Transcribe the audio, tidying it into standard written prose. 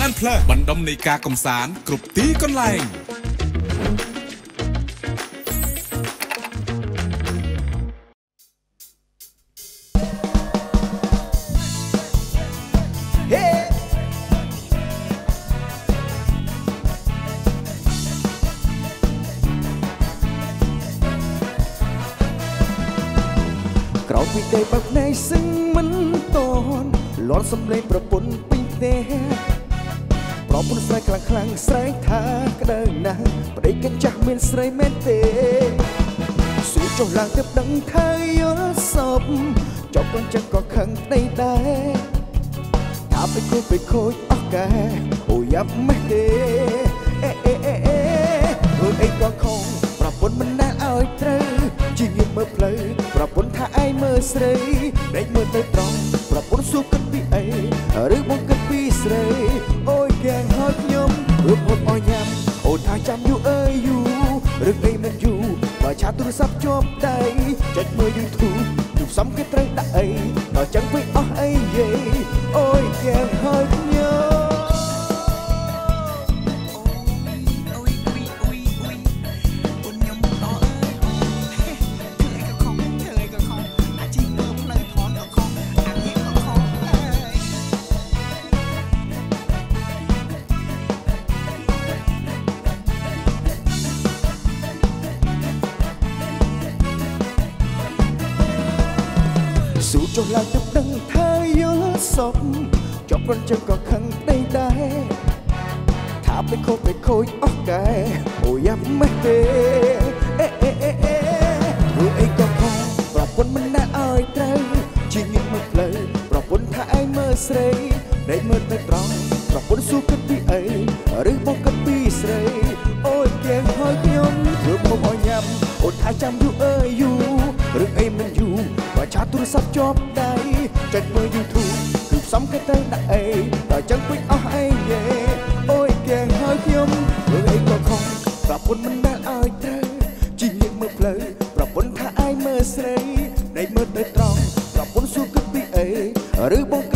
បានផ្លើសបណ្ដុំនៃការកំសាន្តគ្រប់ទីកន្លែងក្រោយពីdayបើភ្នែកសឹងមិនតន់លាន់សំឡេងប្រពន្ធពីទេប្រពន្ធស្រែកខ្លាំងស្រែកថាក្តៅណាស់ប្តីកិនចាស់មានស្រីមែនទេសួរចុះឡើងទៅដឹងថាយល់សពចុះកូនចឹងក៏ខឹងប្តីដែរថាไปខូចអស់កែអូយ៉ាប់ម៉េះទេរឿងអីក៏ខំប្រពន្ធមិនដែលឲ្យត្រូវជីវិតមើលផ្លូវប្រពន្ធថាឯងមើលស្រីដេកមើលទៅត្រង់ប្រពន្ធសួរគិតពីអីឬបងគិតពីស្រីអូយគេហើយខ្ញុំរឿងហូបអស់ញ៉ាំអូនថាចាំយូរអើយយូររឿងអីមិនយូរបើឆាទូរស័ព្ទជាប់ដៃចុចមើល YouTube ទូផ្សំគេត្រូវដាក់អីដល់ចឹងពេកអស់អីយេអូយគេហើយខ្ញុំសួរចុះឡើងទៅដឹងថាយល់សពចប់រនជើងក៏ខឹងប្តីដែរថាไปខូចអស់កែអូយ៉ាប់ម៉េះទេរឿងអីក៏ខំប្រពន្ធមិនដែលឲ្យត្រូវជីវិតមើលផ្លូវប្រពន្ធថាឯងមើលស្រីដេកមើលទៅត្រង់ប្រពន្ធសួរគិតពីអីឬបងគិតពីស្រីអូយគេហើយខ្ញុំធ្វើមកឲ្យញ៉ាំអូនថាចាំយូរអើយយូររឿងអីមិនយូរបើឆាទូរស័ព្ទជាប់ដៃចុចមើល YouTube គឺផ្សំគេទៅដាក់អីដល់ចឹងពេចអស់អីយេអូយគេហើយខ្ញុំរឿងអីក៏ខំប្រពន្ធមិនដែលឲ្យត្រូវជីវិតមើលផ្លូវប្រពន្ធថាឯងមើលស្រីដេកមើលទៅត្រង់ប្រពន្ធសួរគិតពីអីឬបង